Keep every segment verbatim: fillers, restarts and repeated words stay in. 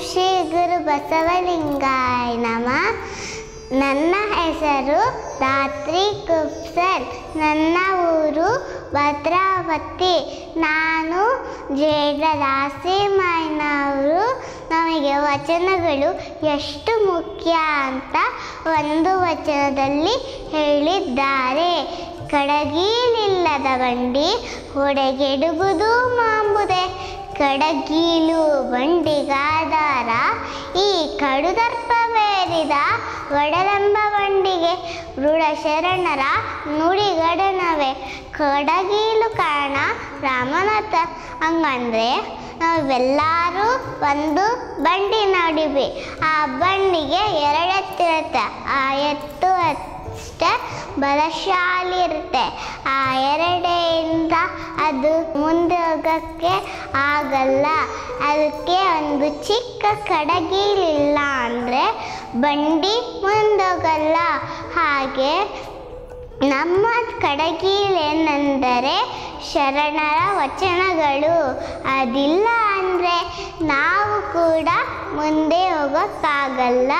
ಶ್ರೀ ಗುರು ಬಸವಲಿಂಗಾಯ ನಮಃ. ನನ್ನ ಹೆಸರು ಧಾತ್ರಿ ಕುಪ್ಸರ್. ನನ್ನ ಊರು ಭದ್ರಾವತಿ. ನಾನು ಜೇಡ ದಾಸಿಮಯ್ಯನವರು ನಮಗೆ ವಚನಗಳು ಎಷ್ಟು ಮುಖ್ಯ ಅಂತ ಒಂದು ವಚನದಲ್ಲಿ ಹೇಳಿದ್ದಾರೆ. ಕಡಗೀಲಿಲ್ಲದ ಬಂಡಿ ಹೊಡೆಗೆಡುಗುವುದು ಮಾಂಬುದೆ. ಕಡಗೀಲು ಬಂಡಿಗಾದಾರ ಈ ಕಡುದರ್ಪವೇರಿದ ಒಡಲಂಬ ಬಂಡಿಗೆ ರೂಢ ಶರಣರ ನುಡಿಗಡನವೇ ಕಡಗೀಲು ಕಾರಣ ರಾಮನಾಥ. ಹಂಗಂದ್ರೆ ನಾವೆಲ್ಲರೂ ಒಂದು ಬಂಡಿ ನೋಡಿವಿ. ಆ ಬಂಡಿಗೆ ಎರಡು ಎತ್ತಿರುತ್ತೆ. ಆ ಎತ್ತು ಅಷ್ಟೇ ಬಲಶಾಲಿ ಇರುತ್ತೆ. ಆ ಎರಡೆಯಿಂದ ಅದು ಮುಂದೆ ಹೋಗೋಕ್ಕೆ ಆಗಲ್ಲ. ಅದಕ್ಕೆ ಒಂದು ಚಿಕ್ಕ ಕಡಗೀಲಿಲ್ಲ ಅಂದರೆ ಬಂಡಿ ಮುಂದೋಗಲ್ಲ. ಹಾಗೆ ನಮ್ಮ ಕಡಗೀಲೇನೆಂದರೆ ಶರಣರ ವಚನಗಳು. ಅದಿಲ್ಲ ಅಂದರೆ ನಾವು ಕೂಡ ಮುಂದೆ ಹೋಗೋಕ್ಕಾಗಲ್ಲ.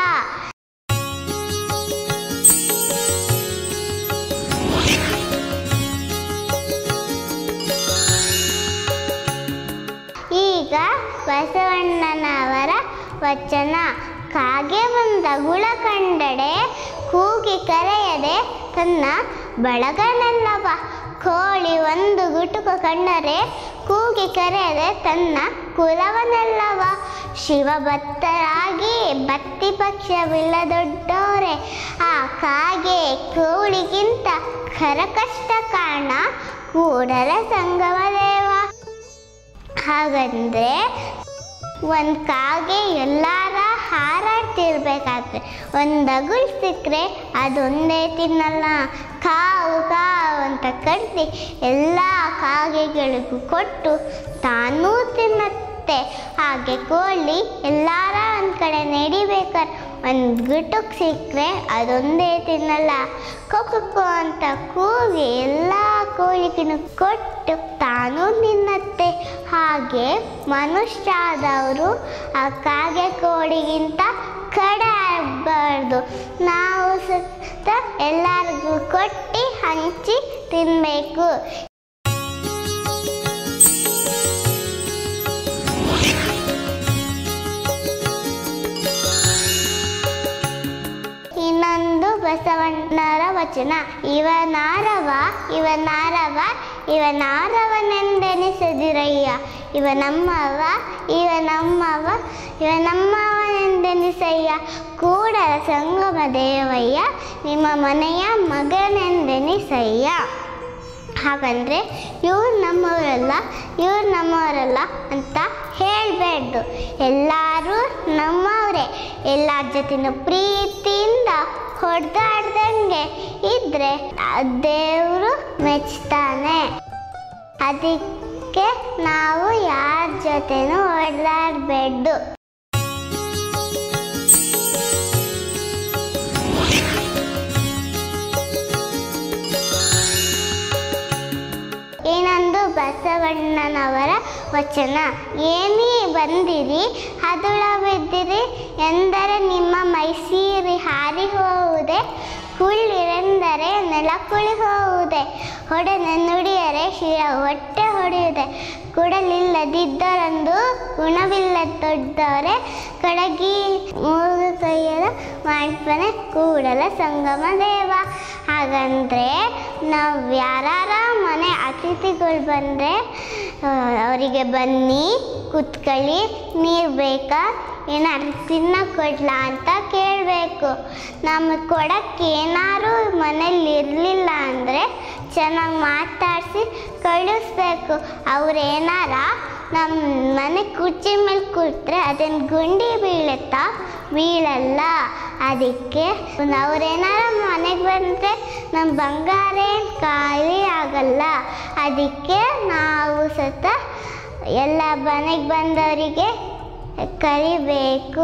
ಈಗ ಬಸವಣ್ಣನವರ ವಚನ. ಕಾಗೆ ಬಂದ ಗುಳ ಕಂಡಡೆ ಕೂಗಿ ಕರೆಯದೆ ತನ್ನ ಬಳಗನೆಲ್ಲವ. ಕೋಳಿ ಒಂದು ಗುಟುಕು ಕಂಡರೆ ಕೂಗಿ ಕರೆಯದೆ ತನ್ನ ಕುಲವನೆಲ್ಲವ. ಶಿವಭಕ್ತರಾಗಿ ಭಕ್ತಿ ಪಕ್ಷವಿಲ್ಲದೊಡ್ಡೋರೆ. ಆ ಕಾಗೆ ಕೋಳಿಗಿಂತ ಕರಕಷ್ಟ ಕಾರಣ ಕೂಡಲ ಸಂಗಮ ದೇವ. ಹಾಗಂದ್ರೆ ಒಂದು ಕಾಗೆ ಎಲ್ಲಾರ ಹಾರಾಡ್ತಿರ್ಬೇಕಾದ್ರೆ ಒಂದು ಅಗುಳು ಸಿಕ್ಕರೆ ಅದೊಂದೇ ತಿನ್ನಲ್ಲ. ಕಾವು ಕಾವು ಅಂತ ಕರೆದು ಎಲ್ಲ ಕಾಗೆಗಳಿಗೂ ಕೊಟ್ಟು ತಾನೂ ತಿನ್ನತ್ತೆ. ಹಾಗೆ ಕೋಳಿ ಎಲ್ಲಾರ ಒಂದು ಕಡೆ ನಡಿಬೇಕಾದ್ರೆ ಒಂದು ಗುಟುಕ್ ಸಿಕ್ಕರೆ ಅದೊಂದೇ ತಿನ್ನಲ್ಲ. ಕೊಕ್ಕೊ ಅಂತ ಕೂಗಿ ಎಲ್ಲ ಕೋಳಿಗೂ ಕೊಟ್ಟು ತಾನೂ ತಿನ್ನತ್ತೆ. ಹಾಗೆ ಮನುಷ್ಯರಾದವರು ಆ ಕಾಗೆ ಕೋಳಿಗಿಂತ ಕಡೆ ಆಗಬಾರ್ದು. ನಾವು ಸುತ್ತ ಎಲ್ಲರಿಗೂ ಕೊಟ್ಟು ಹಂಚಿ ತಿನ್ನಬೇಕು. ಇನ್ನೊಂದು ಬಸವಣ್ಣರ ವಚನ. ಇವನಾರವ ಇವನಾರವ ಇವನಾರವನೆಂದೆನಿಸದಿರಯ್ಯ. ಇವ ನಮ್ಮವ ಇವ ನಮ್ಮವ ಇವ ನಮ್ಮವನೆಂದೆನಿಸಯ್ಯ. ಕೂಡಲ ಸಂಗಮ ದೇವಯ್ಯ ನಿಮ್ಮ ಮನೆಯ ಮಗನೆಂದೆನಿಸಯ್ಯ. ಹಾಗಂದರೆ ಇವ್ರು ನಮ್ಮವರಲ್ಲ ಇವ್ರು ನಮ್ಮವರಲ್ಲ ಅಂತ ಹೇಳಬೇಡ್ದು. ಎಲ್ಲರೂ ನಮ್ಮವರೇ. ಎಲ್ಲರ ಜೊತೆನೂ ಪ್ರೀತಿಯಿಂದ ಹೊಡೆದಾಡ್ದಂಗೆ ಇದ್ದರೆ ದೇವರು ಮೆಚ್ತಾನೆ. ಅದಕ್ಕೆ ನಾವು ಯಾರ ಜೊತೆನೂ ಹೊಡೆದಾಡಬೇಡ್ದು. ಇನ್ನೊಂದು ಬಸವಣ್ಣನವರ ವಚನ. ಏನಿ ಬಂದಿರಿ ಹದುಳ ಬಿದ್ದಿರಿ ಎಂದರೆ ನಿಮ್ಮ ಮೈಸೀರಿ ಹಾರಿ ಹೋಗುವುದೇ. ಕುಳ್ಳಿರೆಂದರೆ ನೆಲ ಕುಳಿ ಹೋಗುವುದೇ. ಹೊಡೆದ ನುಡಿಯರೆ ಶಿರ ಹೊಟ್ಟೆ ಹೊಡೆಯುವುದೇ. ಕೊಡಲಿಲ್ಲದಿದ್ದರಂದು ಗುಣವಿಲ್ಲದ ದೊಡ್ಡವರೇ ಕಡಗಿ ಮೂರು ಕೈಯರ ಮಾಡ್ತಾನೆ ಕೂಡಲ ಸಂಗಮ ದೇವ. ಹಾಗಂದರೆ ನಾವು ಯಾರ ಮನೆ ಅತಿಥಿಗಳು ಬಂದರೆ ಅವರಿಗೆ ಬನ್ನಿ ಕೂತ್ಕೊಳ್ಳಿ, ನೀರು ಬೇಕಾ, ಏನಾದ್ರು ತಿನ್ನಕ್ಕೆ ಕೊಡ್ಲಾ ಅಂತ ಕೇಳಬೇಕು. ನಮಗೆ ಕೊಡೋಕ್ಕೆ ಏನಾದ್ರು ಮನೇಲಿ ಇರಲಿಲ್ಲ ಅಂದರೆ ಚೆನ್ನಾಗಿ ಮಾತಾಡಿಸಿ ಕಳಿಸ್ಬೇಕು. ಅವ್ರೇನಾರ ನಮ್ಮ ಮನೆ ಕುರ್ಚಿ ಮೇಲೆ ಕೂತ್ರೆ ಅದೇನು ಗುಂಡಿ ಬೀಳುತ್ತಾ? ಬೀಳಲ್ಲ. ಅದಕ್ಕೆ ಅವ್ರೇನಾರ ಮನೆಗೆ ಬಂದರೆ ನಮ್ಮ ಬಂಗಾರ ಏನು ಖಾಲಿ ಆಗಲ್ಲ. ಅದಕ್ಕೆ ನಾವು ಸತ ಎಲ್ಲ ಮನೆಗೆ ಬಂದವರಿಗೆ ಕರಿಬೇಕು.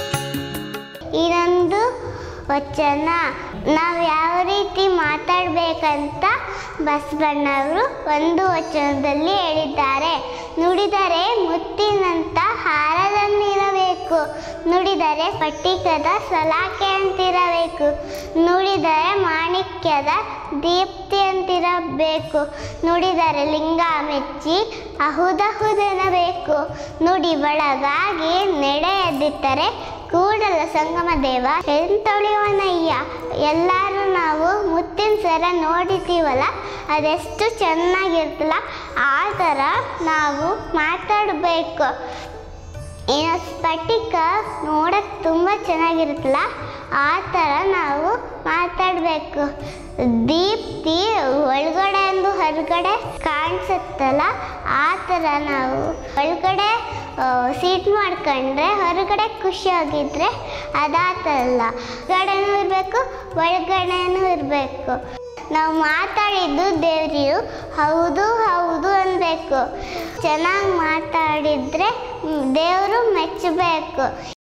ಇನ್ನೊಂದು ವಚನ. ನಾವು ಯಾವ ರೀತಿ ಮಾತಾಡಬೇಕು ಇರಬೇಕಂತ ಬಸವಣ್ಣವರು ಒಂದು ವಚನದಲ್ಲಿ ಹೇಳಿದ್ದಾರೆ. ನುಡಿದರೆ ಮುತ್ತಿನಂತ ಹಾರದಂತಿರಬೇಕು, ನುಡಿದರೆ ಸ್ಫಟಿಕದ ಸಲಾಕೆಯಂತಿರಬೇಕು, ನುಡಿದರೆ ಮಾಣಿಕ್ಯದ ದೀಪ್ತಿಯಂತಿರಬೇಕು, ನುಡಿದರೆ ಲಿಂಗ ಮೆಚ್ಚಿ ಅಹುದಹುದೆನಬೇಕು, ನುಡಿ ಒಳಗಾಗಿ ನಡೆಯದಿದ್ದರೆ ಕೂಡಲ ಸಂಗಮ ದೇವ ಎಂತೊಳಿಯವನಯ್ಯ. ಎಲ್ಲರೂ ನಾವು ಮುತ್ತಿನ ಸರ ನೋಡಿದ್ದೀವಲ್ಲ, ಅದೆಷ್ಟು ಚೆನ್ನಾಗಿರ್ತಲ್ಲ ಆ ಥರ ನಾವು ಮಾತಾಡಬೇಕು. ಇನ್ನು ಸ್ಫಟಿಕ ನೋಡೋಕ್ಕೆ ತುಂಬ ಚೆನ್ನಾಗಿರುತ್ತಲ್ಲ ಆ ಥರ ನಾವು ಮಾತಾಡಬೇಕು. ದೀಪ್ತಿ ಒಳಗಡೆ ಅಂದು ಹೊರಗಡೆ ಕಾಣಿಸುತ್ತಲ್ಲ ಆ ಥರ ನಾವು ಒಳಗಡೆ ಸೀಟ್ ಮಾಡ್ಕೊಂಡ್ರೆ ಹೊರಗಡೆ ಖುಷಿಯಾಗಿದ್ದರೆ ಅದಾತಲ್ಲ. ಹೊರಗಡೆನೂ ಇರಬೇಕು ಒಳಗಡೆನೂ ಇರಬೇಕು. ನಾವು ಮಾತಾಡಿದ್ದು ದೇವ್ರಿಗೂ ಹೌದು ಹೌದು ಅನ್ನಬೇಕು. ಚೆನ್ನಾಗಿ ಮಾತಾಡಿದರೆ ದೇವರು ಮೆಚ್ಚಬೇಕು.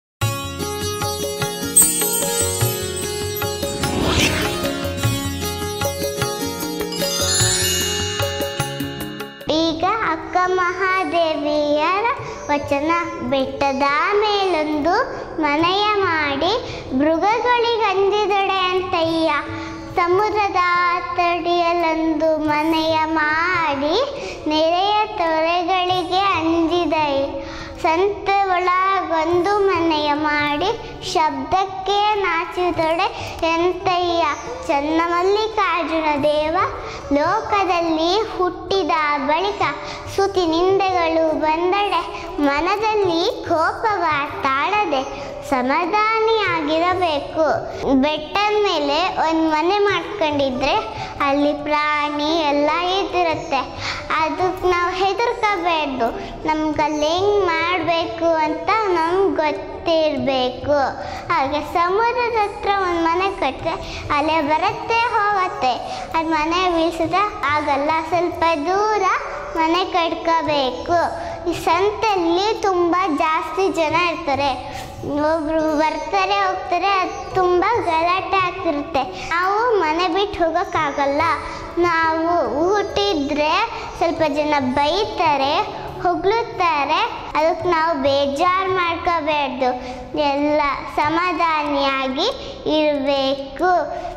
ಈಗ ಅಕ್ಕ ಮಹಾದೇವಿಯರ ವಚನ. ಬೆಟ್ಟದ ಮೇಲೊಂದು ಮನೆಯ ಮಾಡಿ ಮೃಗಗಳಿಗಂಜಿದೊಡೆ ಅಂತಯ್ಯ, ಸಮುದ್ರದ ತಡಿಯಲೊಂದು ಮನೆಯ ಮಾಡಿ ನೆರೆಯ ತೊರೆಗಳಿಗೆ ಅಂಜಿದೈ, ಸಂತ ಒಳಗೊಂದು ಮನೆಯ ಮಾಡಿ ಶಬ್ದಕ್ಕೆ ನಾಚಿದೊಡೆ ಎಂತಯ್ಯ. ಚನ್ನಮಲ್ಲಿಕಾರ್ಜುನ ದೇವ ಲೋಕದಲ್ಲಿ ಹುಟ್ಟಿದ ಬಳಿಕ ಸ್ತುತಿ ನಿಂದೆಗಳು ಬಂದಡೆ ಮನದಲ್ಲಿ ಕೋಪವ ತಾಳದೆ ಸಮಾಧಾನಿಯಾಗಿರಬೇಕು. ಬೆಟ್ಟದ ಮೇಲೆ ಒಂದು ಮನೆ ಮಾಡ್ಕೊಂಡಿದ್ರೆ ಅಲ್ಲಿ ಪ್ರಾಣಿ ಎಲ್ಲ ಇದಿರುತ್ತೆ, ಅದಕ್ಕೆ ನಾವು ಹೆದರ್ಕೋಬಾರ್ದು. ನಮ್ಗೆ ಅಲ್ಲಿ ಹೆಂಗೆ ಮಾಡಬೇಕು ಅಂತ ನಮ್ಗೆ ಗೊತ್ತಿರಬೇಕು. ಹಾಗೆ ಸಮುದ್ರದ ಹತ್ರ ಒಂದು ಮನೆ ಕಟ್ಟಿದ್ರೆ ಅಲ್ಲೇ ಬರುತ್ತೆ ಹೋಗುತ್ತೆ, ಅದು ಮನೆ ಬೀಳ್ಸಿದ್ರೆ ಆಗಲ್ಲ. ಸ್ವಲ್ಪ ದೂರ ಮನೆ ಕಟ್ಕೋಬೇಕು. ಈ ಸಂತೆಯಲ್ಲಿ ತುಂಬ ಜಾಸ್ತಿ ಜನ ಇರ್ತಾರೆ, ಒಬ್ರು ಬರ್ತಾರೆ ಹೋಗ್ತಾರೆ, ಅದು ತುಂಬ ಗಲಾಟೆ ಆಗ್ತಿರುತ್ತೆ. ನಾವು ಮನೆ ಬಿಟ್ಟು ಹೋಗೋಕ್ಕಾಗಲ್ಲ. ನಾವು ಹುಟ್ಟಿದ್ರೆ ಸ್ವಲ್ಪ ಜನ ಬೈತಾರೆ, ಹೊಗಳುತ್ತಾರೆ, ಅದಕ್ಕೆ ನಾವು ಬೇಜಾರು ಮಾಡ್ಕೋಬಾರ್ದು. ಎಲ್ಲ ಸಮಾಧಾನಿಯಾಗಿ ಇರಬೇಕು.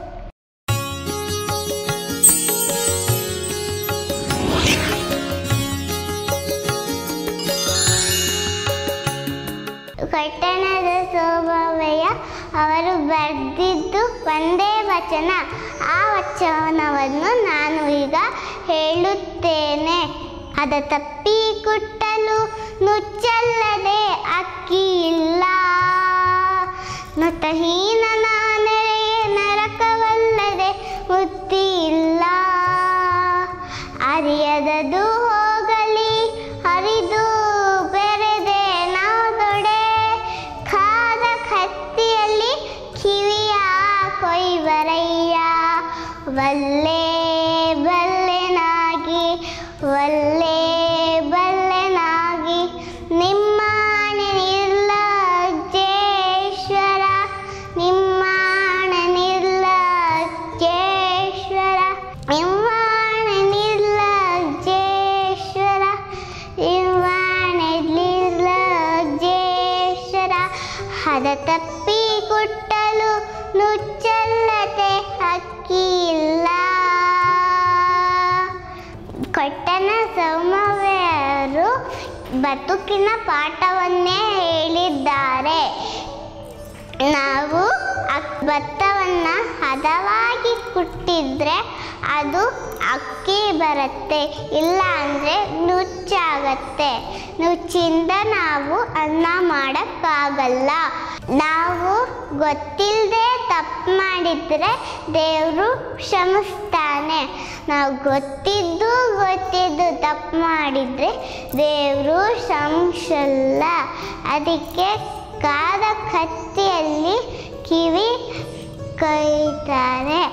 ಕಟ್ಟಣದ ಸೋಮಯ್ಯ ಅವರು ಬರೆದಿದ್ದು ಒಂದೇ ವಚನ. ಆ ವಚನವನ್ನು ನಾನು ಈಗ ಹೇಳುತ್ತೇನೆ. ಅದ ತಪ್ಪಿ ಕುಟ್ಟಲು ನುಚ್ಚಲ್ಲದೆ ಅಕ್ಕಿ ಇಲ್ಲ, ನುತಹೀನನ ನೆರೆಯೇ ನರಕವಲ್ಲದೆ ಮುಕ್ತಿ ಇಲ್ಲ. ಅರಿಯದದು ಹೋಗಲಿ ಹರಿದು ಬೆರೆದೆ ನಾದೊಡೆ, ಕಾದ ಕತ್ತಿಯಲ್ಲಿ ಕಿವಿಯ ಕೊಯ್ವರಯ್ಯ. ವಲ್ಲೆ ಬಲ್ಲೆನಾಗಿ ವಲ್ಲೆ ಬಲ್ಲೆನಾಗಿ ನಿಮ್ಮಾಣೆ ನಿರ್ಲಜ್ಜೇಶ್ವರ, ನಿಮ್ಮಾಣೆ ನಿರ್ಲಜ್ಜೇಶ್ವರ, ನಿಮ್ಮಾಣೆ ನಿರ್ಲಜ್ಜೇಶ್ವರ, ನಿಮ್ಮಾಣೆ ನಿರ್ಲಜ್ಜೇಶ್ವರ. ಹದ ತಪ್ಪಿ ಕುಟ್ಟಲು ನುಚ್ಚಲ್ಲದೆ ಅಕ್ಕಿ ಇಲ್ಲ. ಕೊಟ್ಟಣ ಸೋಮಯ್ಯರು ಬದುಕಿನ ಪಾಠವನ್ನೇ ಹೇಳಿದ್ದಾರೆ. ನಾವು ಭತ್ತವನ್ನು ಹದವಾಗಿ ಕುಟ್ಟಿದ್ರೆ ಅದು ಅಕ್ಕಿ ಬರುತ್ತೆ, ಇಲ್ಲ ಅಂದರೆ ನುಚ್ಚಾಗತ್ತೆ. ನುಚ್ಚಿಂದ ನಾವು ಅನ್ನ ಮಾಡೋಕ್ಕಾಗಲ್ಲ. ನಾವು ಗೊತ್ತಿಲ್ಲದೆ ತಪ್ಪು ಮಾಡಿದರೆ ದೇವರು ಕ್ಷಮಿಸ್ತಾನೆ. ನಾವು ಗೊತ್ತಿದ್ದು ಗೊತ್ತಿದ್ದು ತಪ್ಪು ಮಾಡಿದರೆ ದೇವರು ಕ್ಷಮಿಸಲ್ಲ. ಅದಕ್ಕೆ ಕಾದ ಕತ್ತಿಯಲ್ಲಿ ಕಿವಿ ಕೊಯ್ತಾರೆ.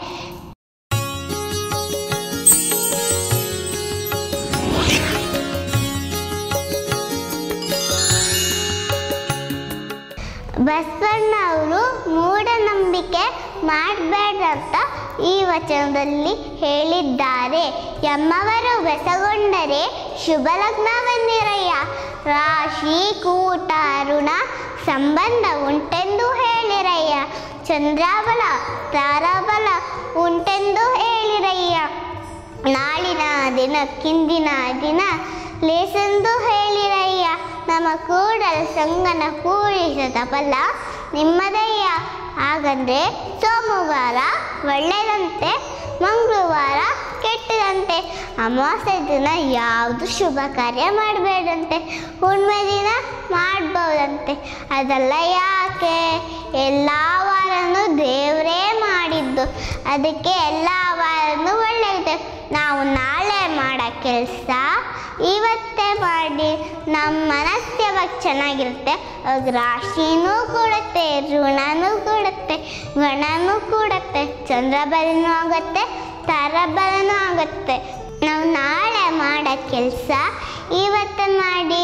ಬಸವಣ್ಣವರು ಮೂಢನಂಬಿಕೆ ಮಾಡಬೇಡ್ರಂತ ಈ ವಚನದಲ್ಲಿ ಹೇಳಿದ್ದಾರೆ. ಎಮ್ಮವರು ಬೆಸಗೊಂಡರೆ ಶುಭ ಲಗ್ನವೆಂದಿರಯ್ಯ, ರಾಶಿ ಕೂಟ ಋಣ ಸಂಬಂಧ ಉಂಟೆಂದು ಹೇಳಿರಯ್ಯ, ಚಂದ್ರಬಲ ತಾರಾಬಲ ಉಂಟೆಂದು ಹೇಳಿರಯ್ಯ, ನಾಳಿನ ದಿನಕ್ಕಿಂದಿನ ದಿನ ಲೇಸೆಂದು ಹೇಳಿರಯ್ಯ, ನಮ್ಮ ಕೂಡಲ ಸಂಗನ ಕೂಡಿಸದ ಫಲ ನಿಮ್ಮದಯ್ಯ. ಹಾಗಂದ್ರೆ ಸೋಮವಾರ ಒಳ್ಳೆಯದಂತೆ, ಮಂಗಳವಾರ ಕೆಟ್ಟದಂತೆ, ಅಮಾವಾಸ್ಯೆ ದಿನ ಯಾವುದು ಶುಭ ಕಾರ್ಯ ಮಾಡಬೇಡಂತೆ, ಹುಣ್ಣಿಮೆ ದಿನ ಮಾಡ್ಬೋದಂತೆ. ಅದೆಲ್ಲ ಯಾಕೆ? ಎಲ್ಲ ವಾರನೂ ದೇವರೇ ಮಾಡಿದ್ದು, ಅದಕ್ಕೆ ಎಲ್ಲ ವಾರನೂ ಒಳ್ಳೆಯದು. ನಾವು ನಾಳೆ ಮಾಡೋ ಕೆಲಸ ಇವತ್ತೇ ಮಾಡಿ ನಮ್ಮ ಮನಸ್ಸು ಯಾವಾಗ ಚೆನ್ನಾಗಿರುತ್ತೆ ಅವಾಗ ರಾಶಿನೂ ಕೂಡುತ್ತೆ, ಋಣನೂ ಕೂಡುತ್ತೆ, ಗಣನೂ ಕೂಡುತ್ತೆ, ಚಂದ್ರಬಲನೂ ಆಗುತ್ತೆ, ತಾರಾಬಲನೂ ಆಗುತ್ತೆ. ನಾವು ನಾಳೆ ಮಾಡೋ ಕೆಲಸ ಇವತ್ತೇ ಮಾಡಿ.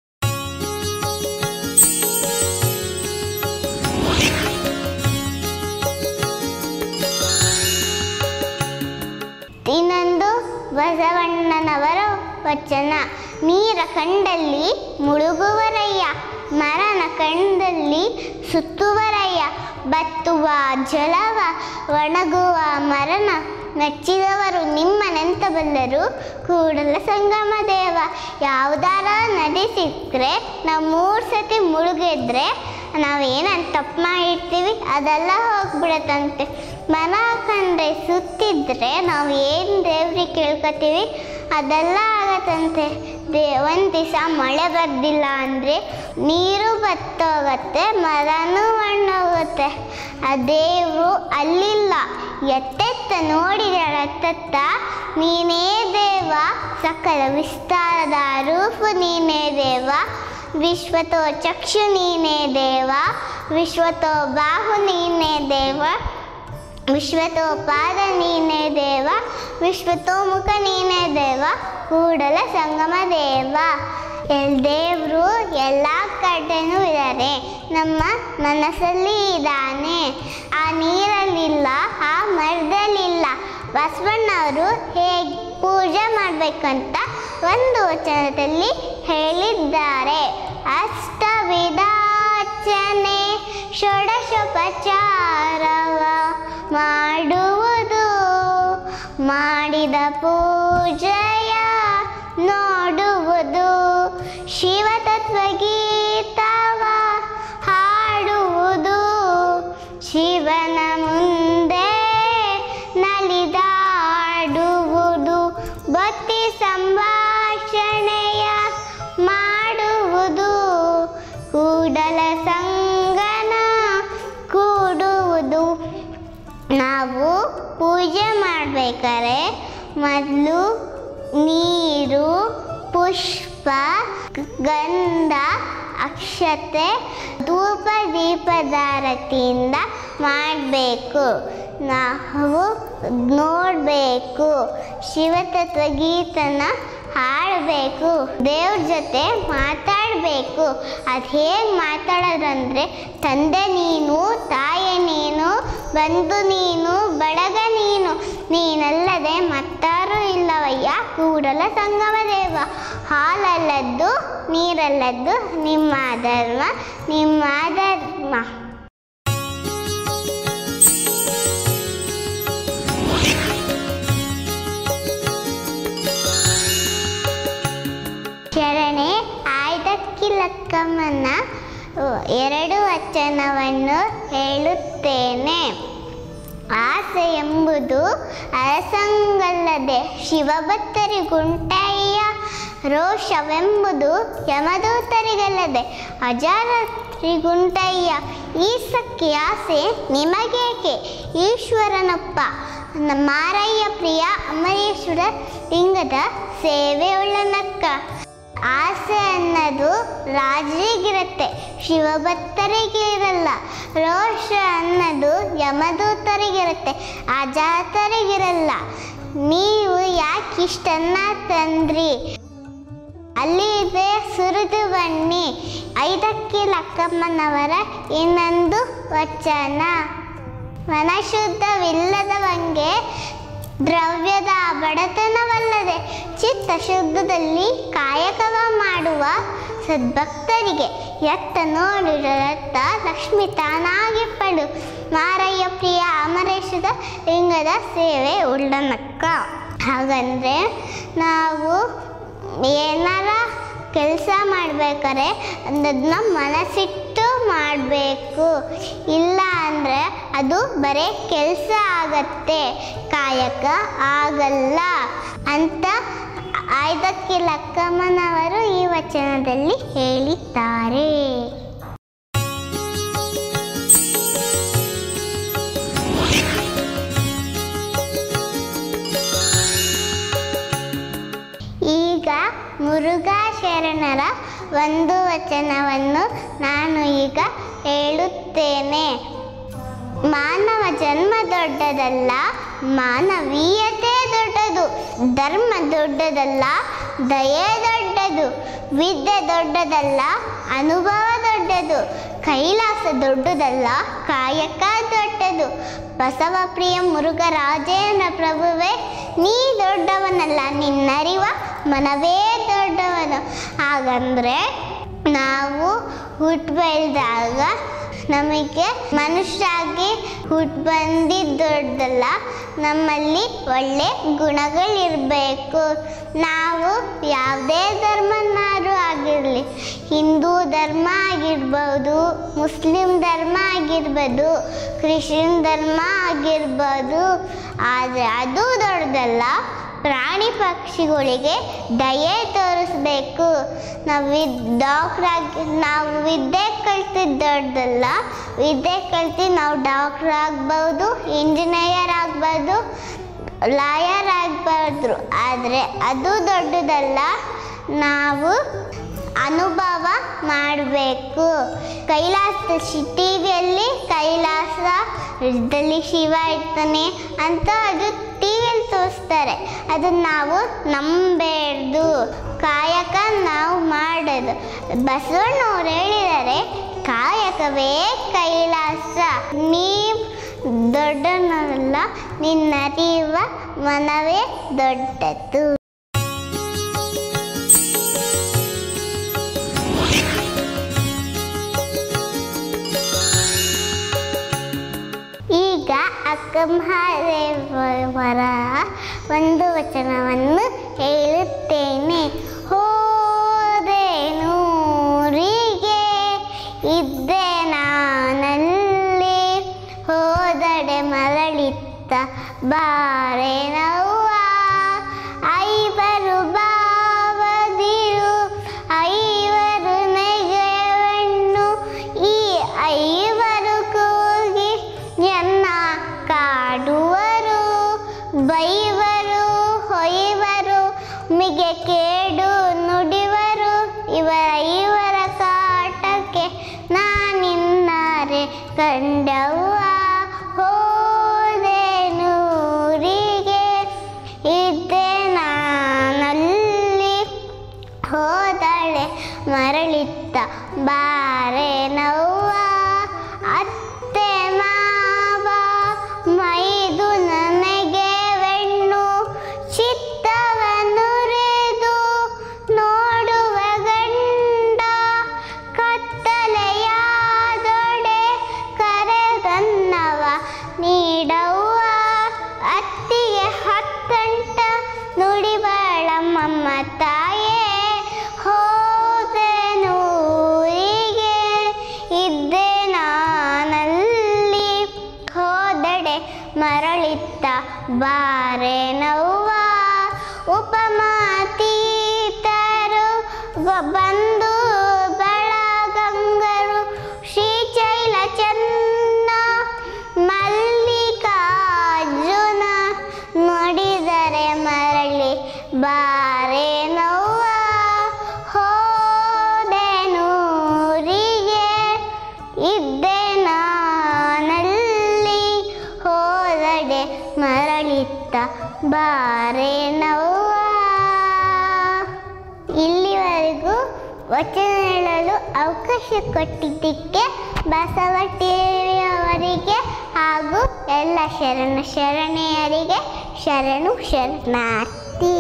ಇನ್ನೊಂದು ಬಸವಣ್ಣನವರ ವಚನ. ನೀರ ಕಂಡಲ್ಲಿ ಮುಳುಗುವರಯ್ಯ, ಮರನ ಕಂಡಲ್ಲಿ ಸುತ್ತುವರಯ್ಯ, ಬತ್ತುವ ಜಲವ ಒಣಗುವ ಮರನ ಮೆಚ್ಚಿದವರು ನಿಮ್ಮನೆಂತ ಬಲ್ಲರು, ಕೂಡಲ ಸಂಗಮ ದೇವ. ಯಾವುದಾರ ನದಿ ಸಿಕ್ಕರೆ ನಾವು ಮೂರು ಸತಿ ಮುಳುಗಿದ್ರೆ ನಾವೇನಂತ ತಪ್ಪು ಮಾಡಿರ್ತೀವಿ ಅದೆಲ್ಲ ಹೋಗ್ಬಿಡತ್ತಂತೆ. ಮನ ಕಂಡ್ರೆ ಸುತ್ತಿದ್ರೆ ನಾವು ಏನು ದೇವ್ರಿಗೆ ಕೇಳ್ಕೊತೀವಿ ಅದೆಲ್ಲ ಆಗತ್ತಂತೆ. ದೇ ಒಂದು ದಿವಸ ಮಳೆ ಬರ್ದಿಲ್ಲ ಅಂದರೆ ನೀರು ಬತ್ತೋಗತ್ತೆ, ಮರನೂ ಒಣಗೋಗುತ್ತೆ. ಆ ದೇವರು ಅಲ್ಲಿಲ್ಲ, ಎತ್ತೆತ್ತ ನೋಡಿದಳತ್ತ ನೀನೇ ದೇವ, ಸಕಲ ವಿಸ್ತಾರದ ರೂಪು ನೀನೇ ದೇವ, ವಿಶ್ವತೋ ಚಕ್ಷು ನೀನೇ ದೇವ, ವಿಶ್ವತೋ ಬಾಹು ನೀನೇ ದೇವ, ವಿಶ್ವತೋ ಪಾದ ನೀನೇ ದೇವ, ವಿಶ್ವತೋ ಮುಖ ನೀನೇ ದೇವ, ಕೂಡಲ ಸಂಗಮ ದೇವ. ಎಲ್ ದೇವರು ಎಲ್ಲ ಕಡೆನೂ ಇದ್ದಾರೆ, ನಮ್ಮ ಮನಸ್ಸಲ್ಲಿ ಇದ್ದಾನೆ. ಆ ನೀರಲ್ಲಿಲ್ಲ, ಆ ಮರದಲ್ಲಿಲ್ಲ. ಬಸವಣ್ಣವರು ಹೇಗೆ ಪೂಜೆ ಮಾಡಬೇಕಂತ ಒಂದು ವಚನದಲ್ಲಿ ಹೇಳಿದ್ದಾರೆ. ಅಷ್ಟವಿಧಾಚನೆ ಷೋಡಶೋಪಚಾರವ ಮಾಡುವುದು, ಮಾಡಿದ ಪೂಜೆಯ ನೋಡುವುದು, ಶಿವತತ್ವಗೀತವ ಹಾಡುವುದು, ಶಿವನ ಮುಂದೆ ನಲಿದಾಡುವುದು, ಭಕ್ತಿ ಸಂಭಾಷಣೆಯ ಮಾಡುವುದು, ಕೂಡಲ ಸಂಗನ ಕೂಡುವುದು. ನಾವು ಪೂಜೆ ಮಾಡಬೇಕಾದ್ರೆ ಮೊದಲು ನೀರು, ಪುಷ್ಪ, ಗಂಧ, ಅಕ್ಷತೆ, ಧೂಪ ದೀಪದಾರತಿಯಿಂದ ಮಾಡಬೇಕು. ನಾವು ನೋಡಬೇಕು, ಶಿವತತ್ವ ಗೀತನ ಹಾಡಬೇಕು, ದೇವ್ರ ಜೊತೆ ಮಾತಾಡಬೇಕು. ಅದು ಹೇಗೆ ಮಾತಾಡೋದಂದರೆ ತಂದೆ ನೀನು, ತಾಯಿ ನೀನು, ಬಂಧು ನೀನು, ಬಳಗ ನೀನು, ನೀನಲ್ಲದೆ ಮತ್ತಾರೂ ಇಲ್ಲವಯ್ಯ, ಕೂಡಲ ಸಂಗಮ ದೇವ. ಹಾಲಲ್ಲದ್ದು ನೀರಲ್ಲದ್ದು ನಿಮ್ಮ ಧರ್ಮ, ನಿಮ್ಮ ಧರ್ಮ. ಶರಣೆ ಆಯ್ದಕ್ಕಿಲಕ್ಕಮ್ಮನ ಎರಡು ವಚನವನ್ನು ಹೇಳುತ್ತೇನೆ. ಆಸೆ ಎಂಬುದು ಅರಸಂಗಲ್ಲದೆ ಶಿವಭಕ್ತರಿಗುಂಟಯ್ಯ, ರೋಷವೆಂಬುದು ಯಮದೂತರಿಗಲ್ಲದೆ ಅಜಾರರಿಗುಂಟಯ್ಯ. ಈ ಸಖಿ ಆಸೆ ನಿಮಗೇಕೆ, ಈಶ್ವರನಪ್ಪ ಮಾರಯ್ಯ ಪ್ರಿಯ ಅಮರೇಶ್ವರ ಲಿಂಗದ ಸೇವೆ ಉಳ್ಳನಕ್ಕ. ಆಸೆ ಅನ್ನೋದು ರಾಜರಿಗಿರುತ್ತೆ, ಶಿವಭಕ್ತರಿಗಿರಲ್ಲ. ರೋಷ ಅನ್ನೋದು ಯಮದೂತರಿಗಿರುತ್ತೆ, ಅಜಾತರಿಗಿರಲ್ಲ. ನೀವು ಯಾಕೆ ಇಷ್ಟನ್ನ ತಂದ್ರಿ? ಅಲ್ಲಿದೆ ಸುರಿದು ಬನ್ನಿ. ಐದಕ್ಕಿ ಲಕ್ಕಮ್ಮನವರ ಇನ್ನೊಂದು ವಚನ. ಮನಶುದ್ಧವಿಲ್ಲದವಂಗೆ ದ್ರವ್ಯದ ಬಡತನವಲ್ಲದೆ ಚಿತ್ತ ಶುದ್ಧದಲ್ಲಿ ಕಾಯಕವ ಮಾಡುವ ಸದ್ಭಕ್ತರಿಗೆ ಎತ್ತ ನೋಡಿರತ್ತ ಲಕ್ಷ್ಮಿ ತಾನಾಗಿಪ್ಪಡು. ಮಾರಯ್ಯ ಪ್ರಿಯ ಅಮರೇಶದ ಲಿಂಗದ ಸೇವೆ ಉಳ್ಳನಕ್ಕ. ಹಾಗಂದರೆ ನಾವು ಏನಾರ ಕೆಲಸ ಮಾಡ್ಬೇಕಾದ್ರೆ ಅದನ್ನ ಮನಸ್ಸಿಟ್ಟು ಮಾಡಬೇಕು, ಇಲ್ಲ ಅಂದರೆ ಅದು ಬರೀ ಕೆಲಸ ಆಗತ್ತೆ, ಕಾಯಕ ಆಗಲ್ಲ ಅಂತ ಆಯ್ದಕ್ಕಿ ಲಕ್ಕಮ್ಮನವರು ಈ ವಚನದಲ್ಲಿ ಹೇಳಿದ್ದಾರೆ. ಈಗ ಮುರುಘಾ ಶರಣರ ಒಂದು ವಚನವನ್ನು ನಾನು ಈಗ ಹೇಳುತ್ತೇನೆ. ಮಾನವ ಜನ್ಮ ದೊಡ್ಡದಲ್ಲ, ಮಾನವೀಯತೆ ದೊಡ್ಡದು. ಧರ್ಮ ದೊಡ್ಡದಲ್ಲ, ದಯೆ ದೊಡ್ಡದು. ವಿದ್ಯೆ ದೊಡ್ಡದಲ್ಲ, ಅನುಭವ ದೊಡ್ಡದು. ಕೈಲಾಸ ದೊಡ್ಡದಲ್ಲ, ಕಾಯಕ ದೊಡ್ಡದು. ಬಸವ ಪ್ರಿಯ ಮುರುಘರಾಜೇಂದ್ರ ಪ್ರಭುವೇ, ನೀ ದೊಡ್ಡವನಲ್ಲ, ನಿನ್ನರಿವ ಮನವೇ ದೊಡ್ಡವನು. ಹಾಗಂದರೆ ನಾವು ಹುಟ್ಟು ಬೆಳೆದಾಗ ನಮಗೆ ಮನುಷ್ಯರಾಗಿ ಹುಟ್ಟು ಬಂದಿದ್ದು ದೊಡ್ಡದಲ್ಲ, ನಮ್ಮಲ್ಲಿ ಒಳ್ಳೆ ಗುಣಗಳಿರಬೇಕು. ನಾವು ಯಾವುದೇ ಧರ್ಮನಾರು ಆಗಿರಲಿ, ಹಿಂದೂ ಧರ್ಮ ಆಗಿರ್ಬೋದು, ಮುಸ್ಲಿಂ ಧರ್ಮ ಆಗಿರ್ಬೋದು, ಕ್ರಿಶ್ಚಿಯನ್ ಧರ್ಮ ಆಗಿರ್ಬೋದು, ಆದರೆ ಅದು ದೊಡ್ಡದಲ್ಲ. ಪ್ರಾಣಿ ಪಕ್ಷಿಗಳಿಗೆ ದಯೆ ತೋರಿಸ್ಬೇಕು. ನಾವು ವಿದ್ ಡಾಕ್ಟ್ರಾಗಿ ನಾವು ವಿದ್ಯೆ ಕಲ್ತಿದ್ದು ದೊಡ್ಡದಲ್ಲ, ವಿದ್ಯೆ ಕಲ್ತು ನಾವು ಡಾಕ್ಟ್ರ್ ಆಗ್ಬೋದು, ಇಂಜಿನಿಯರ್ ಆಗ್ಬೋದು, ಲಾಯರ್ ಆಗ್ಬಾರ್ದು, ಆದರೆ ಅದು ದೊಡ್ಡದಲ್ಲ. ನಾವು ಅನುಭವ ಮಾಡಬೇಕು. ಕೈಲಾಸ ಟಿ ವಿಯಲ್ಲಿ ಕೈಲಾಸದಲ್ಲಿ ಶಿವ ಇರ್ತಾನೆ ಅಂತ ಅದು ಟಿ ವಿಯಲ್ಲಿ ತೋರಿಸ್ತಾರೆ, ಅದನ್ನು ನಾವು ನಂಬೇಡ್ದು. ಕಾಯಕ ನಾವು ಮಾಡೋದು. ಬಸವಣ್ಣವ್ರು ಹೇಳಿದ್ದಾರೆ, ಕಾಯಕವೇ ಕೈಲಾಸ. ನೀವು ದೊಡ್ಡನಲ್ಲ, ನಿನ್ನರಿವ ಮನವೇ ದೊಡ್ಡದು. ಈಗ ಅಕ್ಕಮಹಾದೇವರ ಒಂದು ವಚನವನ್ನು ಹೇಳುತ್ತೇನೆ. ಹೋದೆನೂರಿಗೆ ಇದ್ದೆ ನಾನಲ್ಲಿ, ಹೋದಡೆ ಮರಳಿತ್ತ ಬಾರೆ ನವ್ವ. ಐವರು ಬಾವದಿರು ಐವರು ನೆಗೆವೆಣ್ಣು, ಈ ಐವರು ಕೂಗಿ ಎನ್ನ ಕಾಡುವರು. ಬೈವರು ಹೊಯ್ವರು ಮಿಗೆ ಕೇಡು ನುಡಿವರು, ಇವರ ಇವರ ಕಾಟಕ್ಕೆ ನಾನಿನ್ನಾರೆ ಕಂಡವ್ವ. ಹೋದೆನೂರಿಗೆ ಇದ್ದೆ ನಾನಲ್ಲಿ, ಹೋದಳೆ ಮರಳಿತ್ತ ಬಾರೆ ನವ್ವ. ಅತ್ತೆ ಮಾವ ಮೈದು ನನಗೆ ವೆಣ್ಣು, ಚಿತ್ತವನುರಿದು ನೋಡುವ ಗಂಡ. ಕತ್ತಲೆಯಾದೊಡೆ ಕರೆದನ್ನವ ನೀಡವ್ವ, ಅತ್ತಿಗೆ ಹತ್ತಂಟ ನುಡಿಬಳಮ್ಮಮ್ಮ ತಾಯೇ. ಹೋದೆನೂರಿಗೆ ಇದ್ದೆ ನಾನಲ್ಲಿ, ಹೋದಡೆ ಮರಳಿತ್ತ ಬಾರೆ ನವ್ವ. ಉಪಮಾತೀತರು ಬಂದು ಬಳಗಂಗರು, ಶ್ರೀಶೈಲ ಚನ್ನ ಮಲ್ಲಿಕಾರ್ಜುನ, ನುಡಿದರೆ ಮರಳಿ ಬಾರೆ ನವ್ವ. ಹೋದೆನೂರಿಗೆ ಇದ್ದೆ ನಾನಲ್ಲಿ, ಹೋದಡೆ ಮರಳಿತ್ತ ಬಾರೆ ನವ್ವ. ಇಲ್ಲಿವರೆಗೂ ವಚನ ಹೇಳಲು ಅವಕಾಶ ಕೊಟ್ಟಿದ್ದಕ್ಕೆ ಬಸವ ಟಿವಿ ಅವರಿಗೆ ಹಾಗೂ ಎಲ್ಲ ಶರಣ ಶರಣೆಯರಿಗೆ ಶರಣು ಶರಣಾರ್ಥಿ.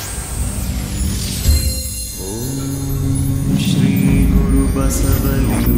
बसवलिंगाय